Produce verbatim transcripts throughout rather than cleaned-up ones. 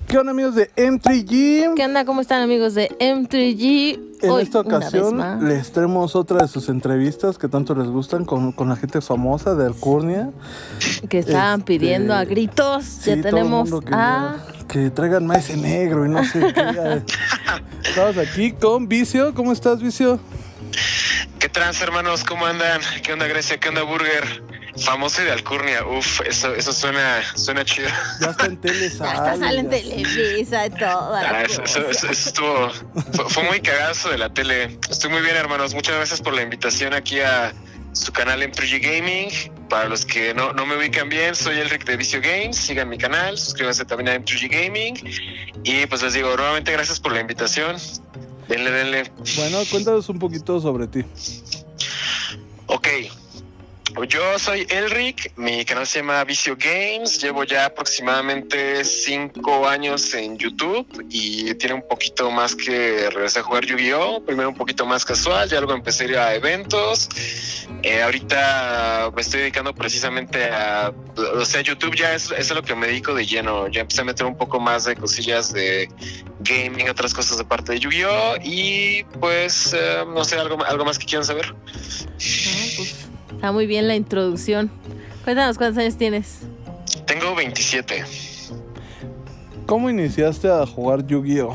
¿Qué onda, amigos de M tres G? ¿Qué onda? ¿Cómo están, amigos de M tres G? En Hoy, esta ocasión les traemos otra de sus entrevistas que tanto les gustan con, con la gente famosa de Alcurnia. Que estaban este, pidiendo a gritos. Sí, ya tenemos que, a... que traigan maíz negro y no sé qué. Estamos aquí con Vicio. ¿Cómo estás, Vicio? ¿Qué trans, hermanos? ¿Cómo andan? ¿Qué onda, Grecia? ¿Qué onda, Burger? Famoso de Alcurnia, uf, eso, eso suena, suena chido. Ya está en Televisa. Ya está sale en Televisa y todo. Ah, eso, eso, eso, eso estuvo, fue, fue muy cagazo de la tele. Estoy muy bien, hermanos. Muchas gracias por la invitación aquí a su canal M tres G Gaming. Para los que no, no me ubican bien, soy Elric de Vicio Games. Sigan mi canal, suscríbanse también a M tres G Gaming. Y pues les digo, nuevamente gracias por la invitación. Denle, denle. Bueno, cuéntanos un poquito sobre ti. Ok. Yo soy Elric, mi canal se llama Vicio Games, llevo ya aproximadamente cinco años en YouTube y tiene un poquito más que regresé a jugar Yu-Gi-Oh! Primero un poquito más casual, ya luego empecé a ir a eventos. Eh, ahorita me estoy dedicando precisamente a, o sea, YouTube ya es, es a lo que me dedico de lleno. Ya empecé a meter un poco más de cosillas de gaming, otras cosas de parte de Yu-Gi-Oh! Y pues, eh, no sé, algo, algo más que quieran saber. Ah, pues. Está muy bien la introducción. Cuéntanos, ¿cuántos años tienes? Tengo veintisiete. ¿Cómo iniciaste a jugar Yu-Gi-Oh?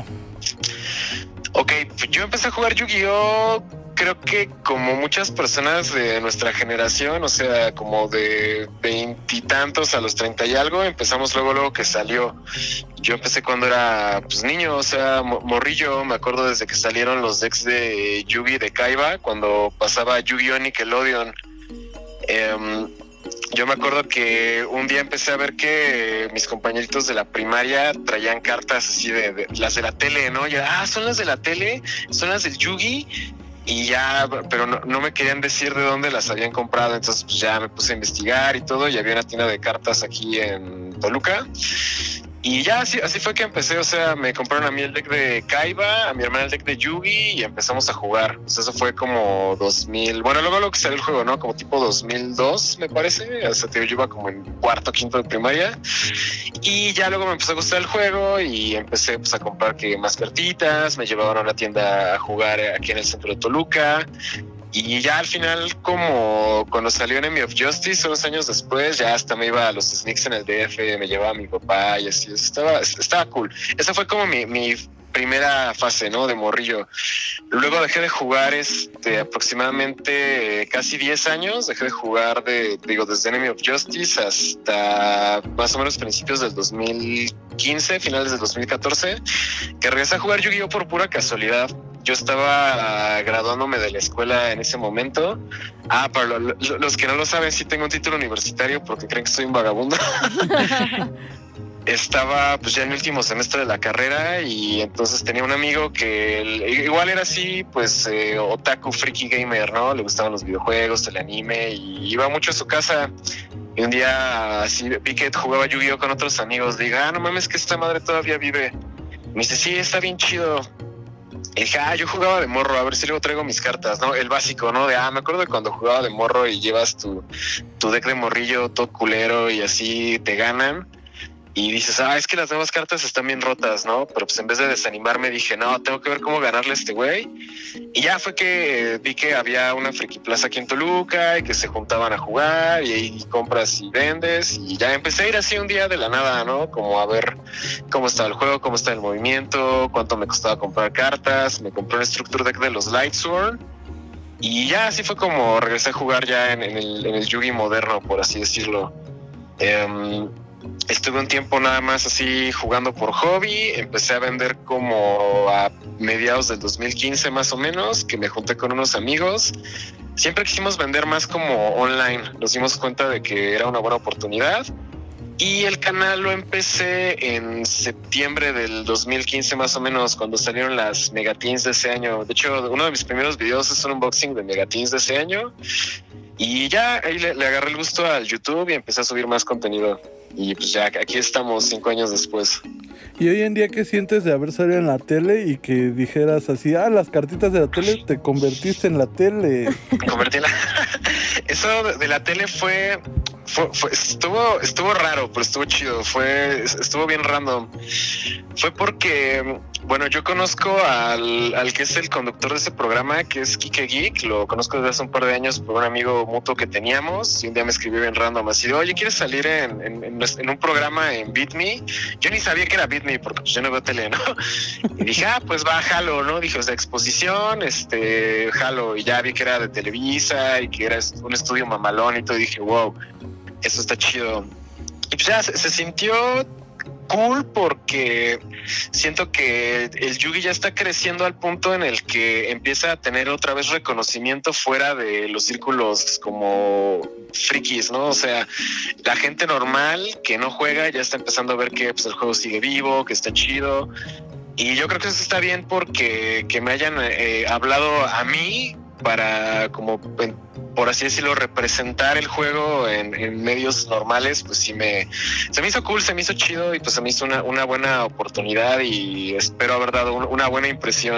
Ok, yo empecé a jugar Yu-Gi-Oh! Creo que como muchas personas de nuestra generación, o sea, como de veintitantos a los treinta y algo, empezamos luego, luego que salió. Yo empecé cuando era pues niño, o sea, morrillo. Me acuerdo desde que salieron los decks de Yugi de Kaiba, cuando pasaba Yu-Gi-Oh! Nickelodeon. Um, yo me acuerdo que un día empecé a ver que mis compañeritos de la primaria traían cartas así de, de las de la tele, ¿no? Y ah, son las de la tele, son las del Yugi, y ya, pero no, no me querían decir de dónde las habían comprado. Entonces pues ya me puse a investigar y todo, y había una tienda de cartas aquí en Toluca. Y ya así, así fue que empecé, o sea, me compraron a mí el deck de Kaiba, a mi hermana el deck de Yugi, y empezamos a jugar. Pues eso fue como dos mil, bueno, luego lo que salió el juego, ¿no? Como tipo dos mil dos, me parece. O sea, tío, yo iba como en cuarto, quinto de primaria. Y ya luego me empezó a gustar el juego y empecé pues a comprar que más cartitas, me llevaban a una tienda a jugar aquí en el centro de Toluca. Y ya al final, como cuando salió Enemy of Justice, unos años después, ya hasta me iba a los sneaks en el D F, me llevaba a mi papá y así, estaba, estaba cool. Esa fue como mi, mi primera fase, ¿no? De morrillo. Luego dejé de jugar este, aproximadamente casi diez años, dejé de jugar de, digo, desde Enemy of Justice hasta más o menos principios del dos mil quince, finales del dos mil catorce, que regresé a jugar Yu-Gi-Oh! Por pura casualidad. Yo estaba uh, graduándome de la escuela en ese momento. Ah, para lo, lo, los que no lo saben, sí tengo un título universitario porque creen que soy un vagabundo. Estaba pues ya en el último semestre de la carrera y entonces tenía un amigo que el, igual era así, pues eh, otaku, freaky gamer, ¿no? Le gustaban los videojuegos, el anime, y iba mucho a su casa. Y un día así vi que jugaba Yu-Gi-Oh! Con otros amigos. Le diga, ah, no mames, que esta madre todavía vive. Me dice, sí, está bien chido. Y dije, ah, yo jugaba de morro, a ver si luego traigo mis cartas, ¿no? El básico, ¿no? De, ah, me acuerdo de cuando jugaba de morro y llevas tu, tu deck de morrillo todo culero y así te ganan. Y dices, ah, es que las nuevas cartas están bien rotas, ¿no? Pero pues en vez de desanimarme dije, no, tengo que ver cómo ganarle a este güey. Y ya fue que vi que había una friki plaza aquí en Toluca y que se juntaban a jugar y ahí compras y vendes. Y ya empecé a ir así un día de la nada, ¿no? Como a ver cómo estaba el juego, cómo estaba el movimiento, cuánto me costaba comprar cartas. Me compré un Structure Deck de los Lightsworn. Y ya así fue como regresé a jugar ya en, en el, en el Yugi moderno, por así decirlo. Um, Estuve un tiempo nada más así jugando por hobby. Empecé a vender como a mediados del dos mil quince más o menos, que me junté con unos amigos. Siempre quisimos vender más como online. Nos dimos cuenta de que era una buena oportunidad. Y el canal lo empecé en septiembre del dos mil quince más o menos, cuando salieron las Megateens de ese año. De hecho, uno de mis primeros videos es un unboxing de Megateens de ese año. Y ya ahí le, le agarré el gusto al YouTube y empecé a subir más contenido. Y pues ya aquí estamos cinco años después. ¿Y hoy en día qué sientes de haber salido en la tele y que dijeras así, ah, las cartitas de la tele, te convertiste en la tele? Convertí en la... Eso de la tele fue... fue, fue, estuvo, estuvo raro, pero estuvo chido. Fue, estuvo bien random. Fue porque, bueno, yo conozco al, al que es el conductor de ese programa, que es Kike Geek. Lo conozco desde hace un par de años por un amigo mutuo que teníamos. Y un día me escribió bien random, así de, oye, ¿quieres salir en, en, en, en un programa en Beat Me? Yo ni sabía que era Beat Me porque pues, yo no veo tele, ¿no? Y dije, ah, pues va, jalo, ¿no? Dije, o sea, exposición, este, jalo. Y ya vi que era de Televisa y que era un estudio mamalón y todo. Y dije, wow, eso está chido. Y pues ya se, se sintió cool porque siento que el Yugi ya está creciendo al punto en el que empieza a tener otra vez reconocimiento fuera de los círculos como frikis, ¿no? O sea, la gente normal que no juega ya está empezando a ver que pues, el juego sigue vivo, que está chido. Y yo creo que eso está bien porque que me hayan eh, hablado a mí para como por así decirlo representar el juego en, en medios normales, pues sí me se me hizo cool, se me hizo chido y pues se me hizo una, una buena oportunidad y espero haber dado un, una buena impresión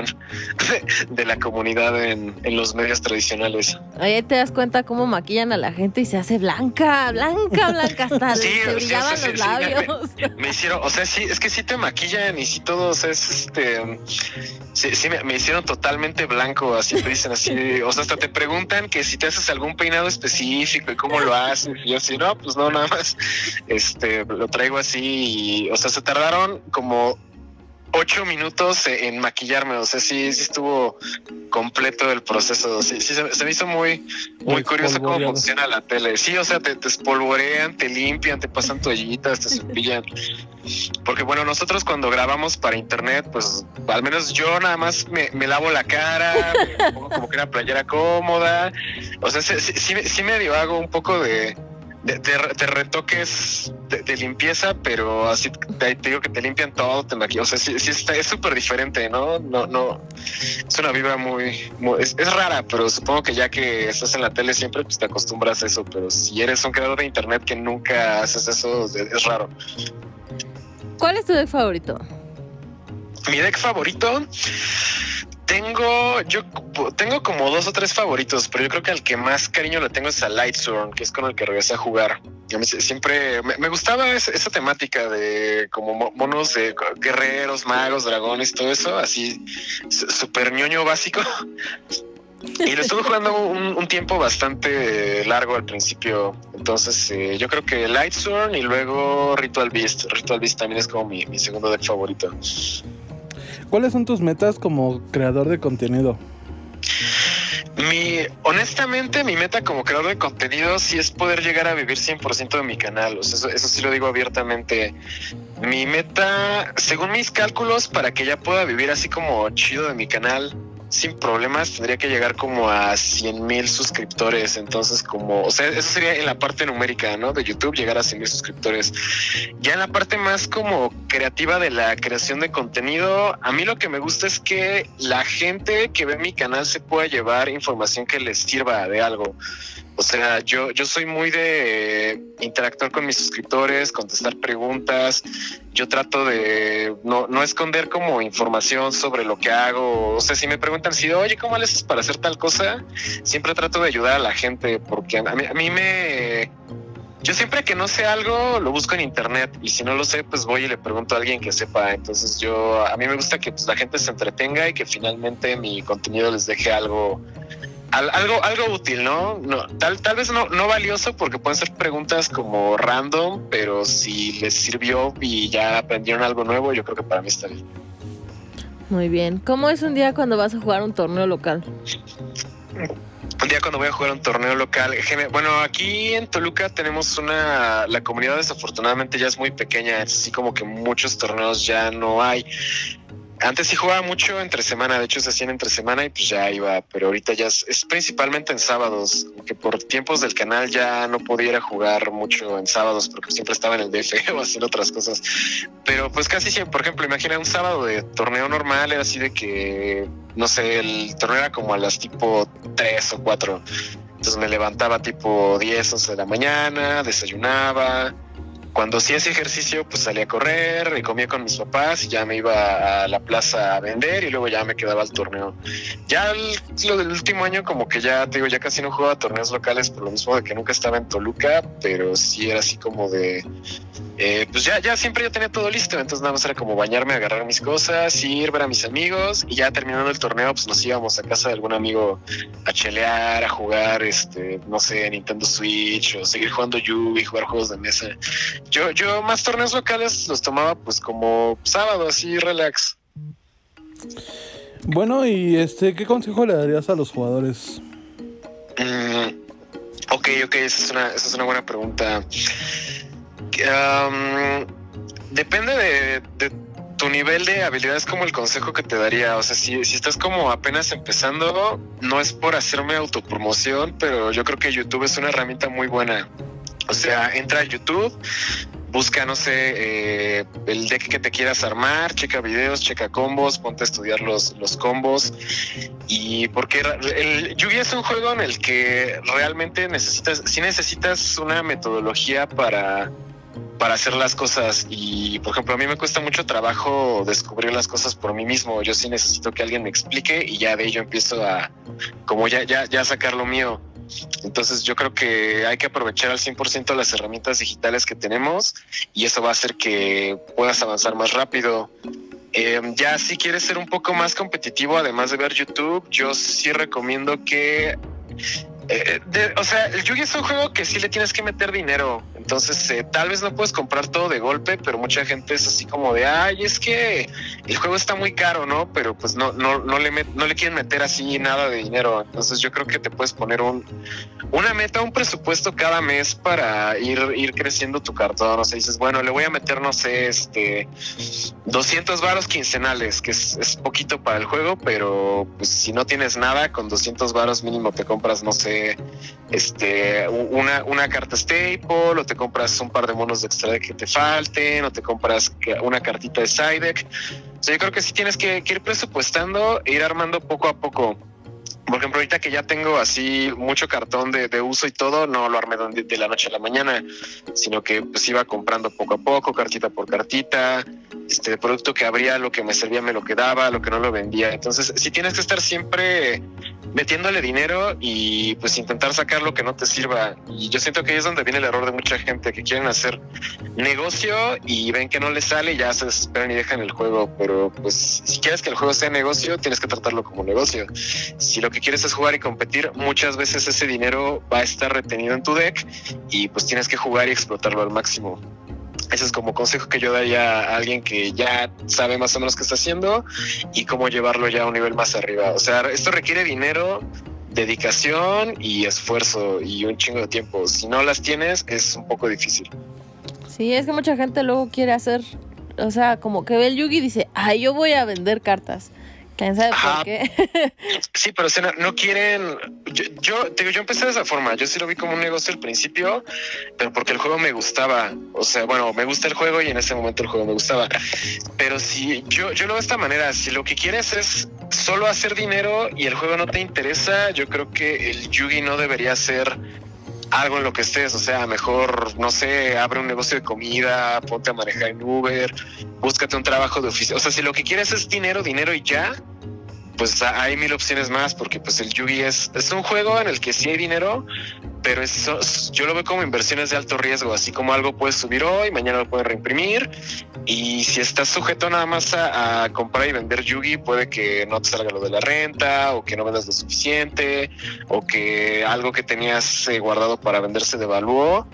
de, de la comunidad en, en los medios tradicionales. Ahí te das cuenta cómo maquillan a la gente y se hace blanca, blanca, blanca, hasta sí, se brillaban sí, los sí, labios. Me, me hicieron, o sea, sí, es que sí te maquillan y sí todo, o sea, es este sí, sí me, me hicieron totalmente blanco, así te dicen así, o sea, hasta te preguntan que si te haces algún peinado específico y cómo lo haces, y yo así, no, pues no, nada más, este, lo traigo así y, o sea, se tardaron como ocho minutos en maquillarme, o sea, sí, sí estuvo completo el proceso, sí, sí se, se me hizo muy, muy curioso cómo funciona la tele, sí, o sea, te, te espolvorean, te limpian, te pasan toallitas, te cepillan, porque bueno, nosotros cuando grabamos para internet, pues, al menos yo nada más me, me lavo la cara, me pongo como que una playera cómoda, o sea, sí, sí, sí medio hago un poco de De, de, de retoques de, de limpieza, pero así te, te digo que te limpian todo, te maquillan, o sea, sí, sí está, es súper diferente, ¿no? No, no, es una vibra muy, muy es, es rara, pero supongo que ya que estás en la tele siempre, pues te acostumbras a eso, pero si eres un creador de internet que nunca haces eso, es, es raro. ¿Cuál es tu deck favorito? Mi deck favorito... Tengo, yo tengo como dos o tres favoritos, pero yo creo que al que más cariño le tengo es a Lightsworn, que es con el que regresé a jugar. A mí siempre me, me gustaba esa, esa temática de como monos de guerreros, magos, dragones, todo eso, así súper ñoño básico. Y lo estuve jugando un, un tiempo bastante largo al principio. Entonces eh, yo creo que Lightsworn y luego Ritual Beast. Ritual Beast también es como mi, mi segundo deck favorito. ¿Cuáles son tus metas como creador de contenido? Mi, honestamente, mi meta como creador de contenido sí es poder llegar a vivir cien por ciento de mi canal. O sea, eso, eso sí lo digo abiertamente. Mi meta, según mis cálculos, para que ya pueda vivir así como chido de mi canal sin problemas, tendría que llegar como a cien mil suscriptores. Entonces, como, o sea, eso sería en la parte numérica, ¿no? De YouTube, llegar a cien mil suscriptores. Ya en la parte más como creativa de la creación de contenido, a mí lo que me gusta es que la gente que ve mi canal se pueda llevar información que les sirva de algo. O sea, yo, yo soy muy de interactuar con mis suscriptores, contestar preguntas. Yo trato de no, no esconder como información sobre lo que hago. O sea, si me preguntan si, oye, ¿cómo le haces para hacer tal cosa? Siempre trato de ayudar a la gente porque a mí, a mí me... Yo siempre que no sé algo, lo busco en internet. Y si no lo sé, pues voy y le pregunto a alguien que sepa. Entonces yo, a mí me gusta que pues, la gente se entretenga y que finalmente mi contenido les deje algo... Algo, algo útil, ¿no? no tal, tal vez no, no valioso porque pueden ser preguntas como random, pero si les sirvió y ya aprendieron algo nuevo, yo creo que para mí está bien. Muy bien. ¿Cómo es un día cuando vas a jugar un torneo local? Un día cuando voy a jugar un torneo local. Bueno, aquí en Toluca tenemos una... La comunidad desafortunadamente ya es muy pequeña, es así como que muchos torneos ya no hay. Antes sí jugaba mucho entre semana, de hecho se hacían entre semana y pues ya iba, pero ahorita ya es, es principalmente en sábados, que por tiempos del canal ya no pudiera jugar mucho en sábados porque siempre estaba en el D F o haciendo otras cosas, pero pues casi siempre, por ejemplo, imagina un sábado de torneo normal, era así de que, no sé, el torneo era como a las tipo tres o cuatro, entonces me levantaba tipo diez, once de la mañana, desayunaba, cuando sí hacía ejercicio, pues salía a correr y comía con mis papás y ya me iba a la plaza a vender y luego ya me quedaba al torneo. Ya el, lo del último año como que ya, te digo, ya casi no jugaba torneos locales por lo mismo de que nunca estaba en Toluca, pero sí era así como de... Eh, pues ya, ya siempre ya tenía todo listo, entonces nada más era como bañarme, agarrar mis cosas, ir, ver a mis amigos y ya terminando el torneo pues nos íbamos a casa de algún amigo a chelear, a jugar, este, no sé, Nintendo Switch o seguir jugando Yu-Gi, jugar juegos de mesa. Yo, yo más torneos locales los tomaba pues como sábado, así relax. Bueno, y este, ¿qué consejo le darías a los jugadores? Mm, ok, ok, esa es una, esa es una buena pregunta. Um, depende de, de tu nivel de habilidad, es como el consejo que te daría. O sea, si, si estás como apenas empezando, no es por hacerme autopromoción, pero yo creo que YouTube es una herramienta muy buena. O sea, entra a YouTube, busca, no sé, eh, el deck que te quieras armar, checa videos, checa combos, ponte a estudiar los, los combos. Y porque el Yu-Gi es un juego en el que realmente necesitas, sí necesitas una metodología para, para hacer las cosas. Y, por ejemplo, a mí me cuesta mucho trabajo descubrir las cosas por mí mismo. Yo sí necesito que alguien me explique y ya de ello empiezo a, como ya, ya, ya sacar lo mío. Entonces yo creo que hay que aprovechar al cien por ciento las herramientas digitales que tenemos y eso va a hacer que puedas avanzar más rápido. Eh, ya si quieres ser un poco más competitivo, además de ver YouTube, yo sí recomiendo que... Eh, de, o sea, el Yu-Gi es un juego que sí le tienes que meter dinero. Entonces eh, tal vez no puedes comprar todo de golpe, pero mucha gente es así como de, ay, es que el juego está muy caro, ¿no? Pero pues no, no, no le met, no le quieren meter así nada de dinero. Entonces yo creo que te puedes poner un una meta, un presupuesto cada mes para ir, ir creciendo tu cartón. O sea, dices, bueno, le voy a meter, no sé, este doscientos varos quincenales, que es, es poquito para el juego, pero pues si no tienes nada, con doscientos varos mínimo te compras, no sé, este una, una carta staple, o te compras un par de monos de extra deck que te falten, o te compras una cartita de side deck. O sea, yo creo que sí tienes que, que ir presupuestando e ir armando poco a poco. Por ejemplo, ahorita que ya tengo así mucho cartón de, de uso y todo, no lo armé de, de la noche a la mañana, sino que pues iba comprando poco a poco, cartita por cartita, este de producto que abría, lo que me servía me lo quedaba, lo que no lo vendía. Entonces sí tienes que estar siempre metiéndole dinero y pues intentar sacar lo que no te sirva. Y yo siento que ahí es donde viene el error de mucha gente, que quieren hacer negocio y ven que no les sale y ya se desesperan y dejan el juego. Pero pues si quieres que el juego sea negocio, tienes que tratarlo como negocio. Si lo que quieres es jugar y competir, muchas veces ese dinero va a estar retenido en tu deck y pues tienes que jugar y explotarlo al máximo. Ese es como consejo que yo daría a alguien que ya sabe más o menos qué está haciendo y cómo llevarlo ya a un nivel más arriba. O sea, esto requiere dinero, dedicación y esfuerzo y un chingo de tiempo. Si no las tienes, es un poco difícil. Sí, es que mucha gente luego quiere hacer, o sea, como que ve el Yu-Gi y dice, ay, yo voy a vender cartas. ¿Quién sabe Ajá. por qué? Sí, pero o sea, no, no quieren... Yo, yo, te digo, yo empecé de esa forma. Yo sí lo vi como un negocio al principio, pero porque el juego me gustaba. O sea, bueno, me gusta el juego y en ese momento el juego me gustaba. Pero si yo, yo lo veo de esta manera, si lo que quieres es solo hacer dinero y el juego no te interesa, yo creo que el Yu-Gi no debería ser algo en lo que estés. O sea, mejor, no sé, abre un negocio de comida, ponte a manejar en Uber, búscate un trabajo de oficina. O sea, si lo que quieres es dinero, dinero y ya, pues hay mil opciones más, porque pues el Yu-Gi es, es un juego en el que sí hay dinero, pero es, yo lo veo como inversiones de alto riesgo, así como algo puedes subir hoy, mañana lo puedes reimprimir, y si estás sujeto nada más a, a comprar y vender Yu-Gi, puede que no te salga lo de la renta, o que no vendas lo suficiente, o que algo que tenías eh, guardado para vender se devaluó.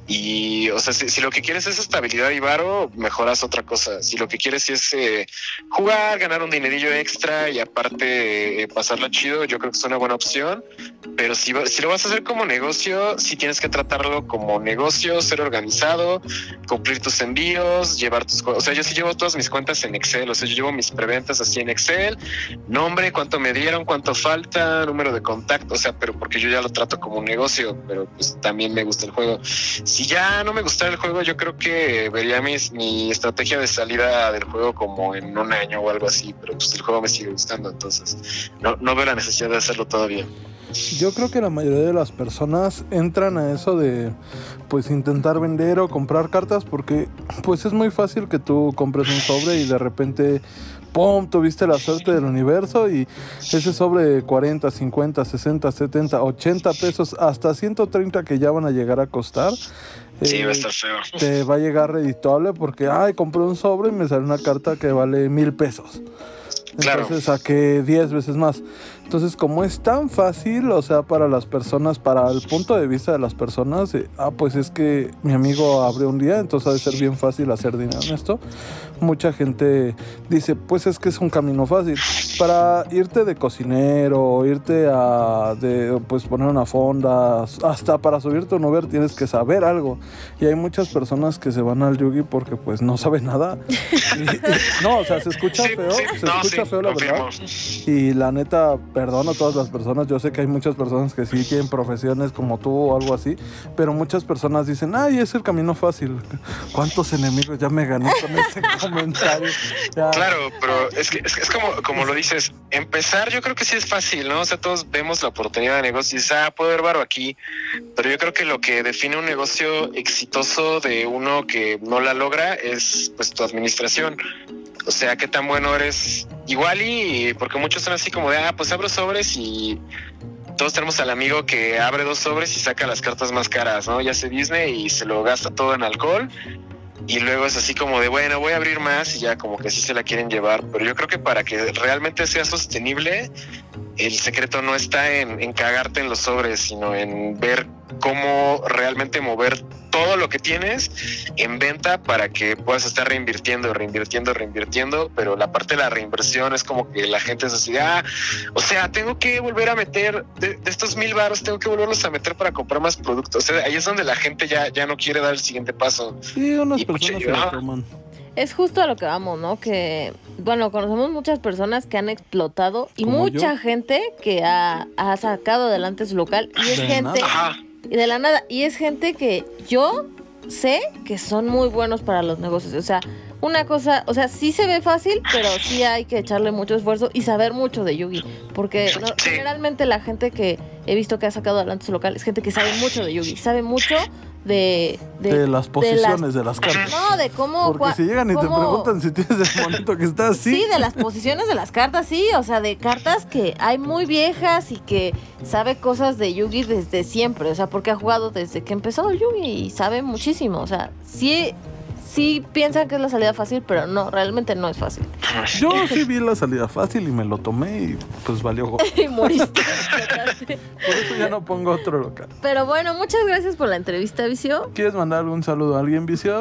Y, o sea, si, si lo que quieres es estabilidad y varo, mejoras otra cosa. Si lo que quieres es eh, jugar, ganar un dinerillo extra y aparte eh, pasarla chido, yo creo que es una buena opción. Pero si, si lo vas a hacer como negocio, sí tienes que tratarlo como negocio, ser organizado, cumplir tus envíos, llevar tus... O sea, yo sí llevo todas mis cuentas en Excel. O sea, yo llevo mis preventas así en Excel. Nombre, cuánto me dieron, cuánto falta, número de contacto. O sea, pero porque yo ya lo trato como un negocio, pero pues también me gusta el juego. Si ya no me gustara el juego, yo creo que vería mis, mi estrategia de salida del juego como en un año o algo así, pero pues el juego me sigue gustando, entonces no, no veo la necesidad de hacerlo todavía. Yo creo que la mayoría de las personas entran a eso de pues intentar vender o comprar cartas porque pues es muy fácil que tú compres un sobre y de repente ¡pum! Tuviste la suerte del universo y ese sobre de cuarenta, cincuenta, sesenta, setenta, ochenta pesos hasta ciento treinta que ya van a llegar a costar. Sí, eh, va a estar feo. Te va a llegar redituable porque ay, compré un sobre y me sale una carta que vale mil pesos. Entonces Claro. saqué diez veces más. Entonces, como es tan fácil, o sea, para las personas, para el punto de vista de las personas, eh, ah, pues es que mi amigo abrió un día, entonces ha de ser bien fácil hacer dinero en esto. Mucha gente dice, pues es que es un camino fácil. Para irte de cocinero, irte a de, pues poner una fonda, hasta para subirte a un Uber tienes que saber algo. Y hay muchas personas que se van al Yugi porque pues no saben nada. Y, y, no, o sea, se escucha Sí, feo, sí, se no, escucha sí, feo la confirmo. verdad. Y la neta, perdono a todas las personas. Yo sé que hay muchas personas que sí tienen profesiones como tú o algo así, pero muchas personas dicen, ay, es el camino fácil. ¿Cuántos enemigos ya me gané con ese comentario? Ya. Claro, pero es que es, es como, como lo dices, empezar yo creo que sí es fácil, ¿no? O sea, todos vemos la oportunidad de negocio y dices, ah, puedo ver varo aquí, pero yo creo que lo que define un negocio exitoso de uno que no la logra es pues tu administración. O sea, qué tan bueno eres igual y porque muchos son así como de, ah, pues abro sobres y todos tenemos al amigo que abre dos sobres y saca las cartas más caras, ¿no? Ya hace Disney y se lo gasta todo en alcohol. Y luego es así como de, bueno, voy a abrir más y ya como que sí se la quieren llevar. Pero yo creo que para que realmente sea sostenible, el secreto no está en, en cagarte en los sobres, sino en ver cómo realmente mover todo lo que tienes en venta para que puedas estar reinvirtiendo, reinvirtiendo, reinvirtiendo. Pero la parte de la reinversión es como que la gente es así, ah, o sea, tengo que volver a meter de, de estos mil varos, tengo que volverlos a meter para comprar más productos. O sea, ahí es donde la gente ya, ya no quiere dar el siguiente paso. Sí, unas Y, personas pucha, se lo ajá. toman. Es justo a lo que vamos, ¿no? Que, bueno, conocemos muchas personas que han explotado y Como mucha yo. gente que ha, ha sacado adelante su local y es De gente... nada. Ajá. Y de la nada. Y es gente que yo sé que son muy buenos para los negocios. O sea, una cosa, o sea, sí se ve fácil, pero sí hay que echarle mucho esfuerzo y saber mucho de Yugi. Porque no, Sí. generalmente la gente que he visto que ha sacado adelante su local es gente que sabe mucho de Yugi. Sabe mucho de... De, las posiciones de las, cartas. No, de cómo... Porque si llegan y te cómo- preguntan si tienes el monito que está así. Sí, de las posiciones de las cartas, sí, o sea, de cartas que hay muy viejas y que sabe cosas de Yugi desde siempre, o sea, porque ha jugado desde que empezó el Yugi y sabe muchísimo, o sea, sí, sí piensan que es la salida fácil, pero no, realmente no es fácil. Yo sí vi la salida fácil y me lo tomé y pues valió go- Y moriste. Por eso ya no pongo otro local. Pero bueno, muchas gracias por la entrevista, Vicio. ¿Quieres mandar algún saludo a alguien viciado?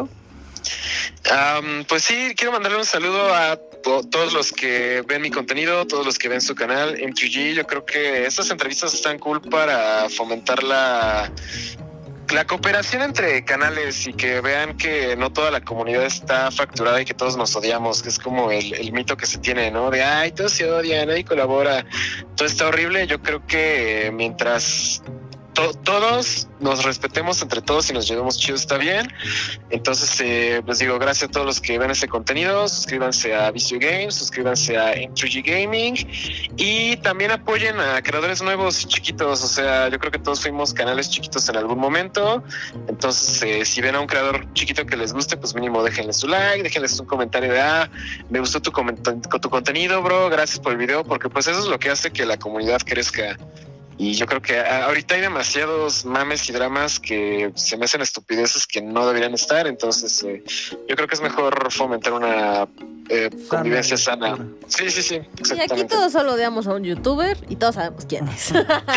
Um, pues sí, quiero mandarle un saludo a to- todos los que ven mi contenido, todos los que ven su canal M tres G. Yo creo que estas entrevistas están cool para fomentar la, la cooperación entre canales y que vean que no toda la comunidad está fracturada y que todos nos odiamos, que es como el, el mito que se tiene, ¿no? De, ay, todos se odian, nadie colabora, todo está horrible. Yo creo que mientras... To- todos nos respetemos entre todos y nos llevemos chido, está bien. Entonces, eh, les digo, gracias a todos los que ven este contenido. Suscríbanse a Vicio Games, suscríbanse a M tres G Gaming y también apoyen a creadores nuevos y chiquitos. O sea, yo creo que todos fuimos canales chiquitos en algún momento. Entonces, eh, si ven a un creador chiquito que les guste, pues mínimo déjenle su like, déjenles un comentario de, ah, me gustó tu, coment- tu contenido, bro, gracias por el video, porque pues eso es lo que hace que la comunidad crezca. Y yo creo que ahorita hay demasiados mames y dramas que se me hacen estupideces que no deberían estar. Entonces, eh, yo creo que es mejor fomentar una eh, convivencia sana. sana. Sí, sí, sí, Y aquí exactamente. todos solo odiamos a un youtuber y todos sabemos quién es.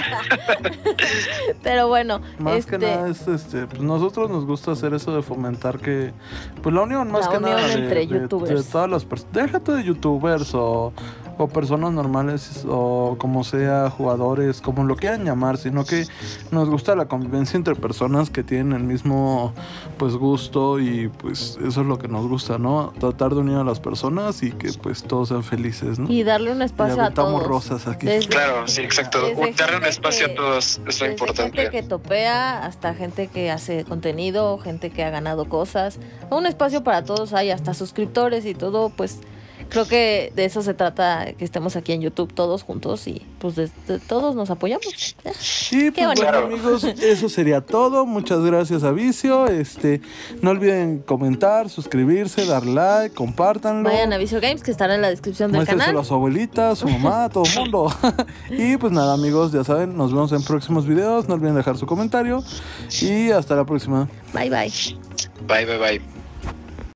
Pero bueno, Más este, que nada es este, pues nosotros nos gusta hacer eso de fomentar que pues la unión más La que unión nada de, entre de- youtubers. de todas las personas, déjate de youtubers o, o personas normales o como sea jugadores, como lo quieran llamar, sino que nos gusta la convivencia entre personas que tienen el mismo pues gusto y pues eso es lo que nos gusta, ¿no? Tratar de unir a las personas y que pues todos sean felices, ¿no? y darle un Y espacio a aventamos todos. rosas aquí. Desde- Claro, sí, exacto. Desde Darle un gente espacio que- a todos es lo Desde importante. gente que topea hasta gente que hace contenido, gente que ha ganado cosas. Un espacio para todos hay, hasta suscriptores y todo, pues creo que de eso se trata, que estemos aquí en YouTube todos juntos y pues de, de todos nos apoyamos. ¿eh? Y pues bueno, amigos, eso sería todo. Muchas gracias a Vicio. Este, no olviden comentar, suscribirse, dar like, compártanlo. Vayan a Vicio Games, que estará en la descripción del Muéstrenselo canal. a su abuelita, a su mamá, a todo el mundo. Y pues nada, amigos, ya saben, nos vemos en próximos videos. No olviden dejar su comentario y hasta la próxima. Bye bye. Bye, bye, bye.